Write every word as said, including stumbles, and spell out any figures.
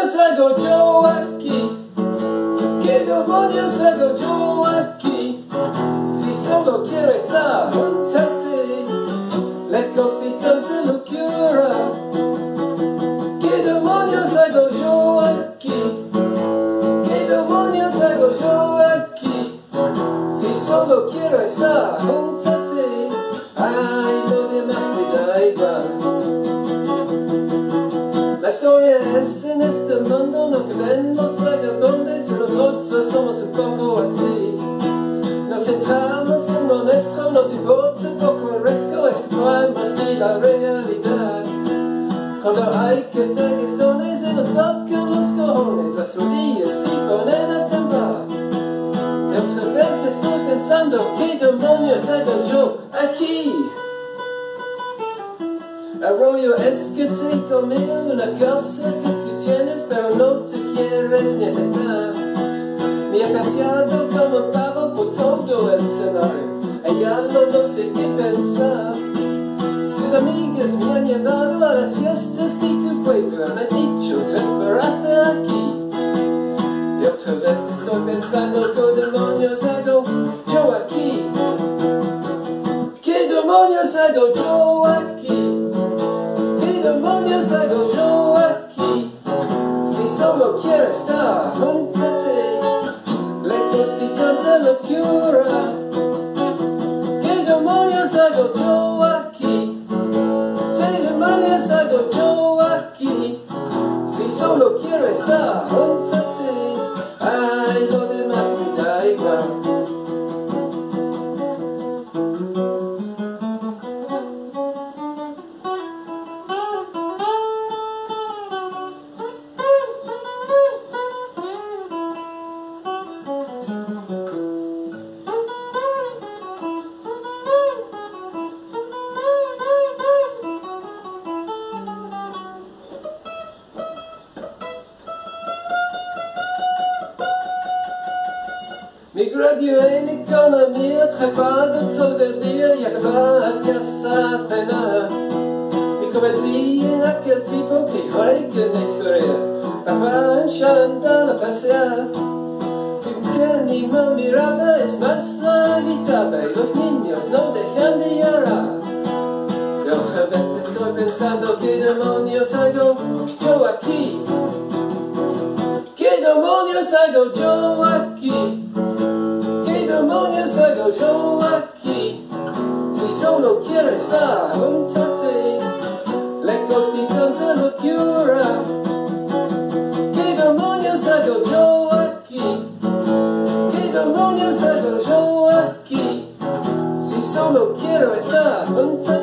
demonios hago yo aquí? ¿Qué demonios hago yo aquí? Si solo quiero estar junto a ti, lejos de tanta locura. ¿Qué demonios hago yo aquí? ¿Qué demonios hago yo aquí? Si solo quiero estar junto a ti, ay, lo demás me da igual. La historia es en este mundo, no que ven los vagabundos y nosotros somos un poco así. Nos centramos en lo nuestro, nos importa poco el resto, escapamos de la realidad. Cuando hay que hacer gestiones y nos tocan los cojones, las rodillas se ponen a temblar. Y otra vez estoy pensando, ¿qué demonios hago yo aquí? El rollo es que te comí una cosa que tú tienes, pero no te quieres ni dejar. Me ha paseado como pavo por todo el escenario, y ya no sé qué pensar. Tus amigas me han llevado a las fiestas de tu pueblo, me han dicho, tú espérate aquí. Y otra vez estoy pensando, ¿qué demonios hago yo aquí? ¿Qué demonios hago yo aquí? ¿Qué demonios hago yo aquí? Si solo quiero estar junto a ti, lejos de tanta locura. ¿Qué demonios hago yo aquí? ¿Qué demonios hago yo aquí? Si solo quiero estar junto a ti, ay, lo demás me da igual. Me gradué en economía, trabajando todo el día y acababa a casa a cenar. Me convertí en aquel tipo que cree que me sonría, papá en chándal a pasear. Que ni me miraba, es más la evitaba y los niños no dejan de llorar. Y otra vez estoy pensando, ¿qué demonios hago yo aquí? ¿Qué demonios hago yo aquí? ¿Qué demonios hago yo aquí? Si solo quiero estar junto a ti, lejos de tanta locura. ¿Qué demonios hago yo aquí? ¿Qué demonios hago yo aquí? Si solo quiero estar junto a ti.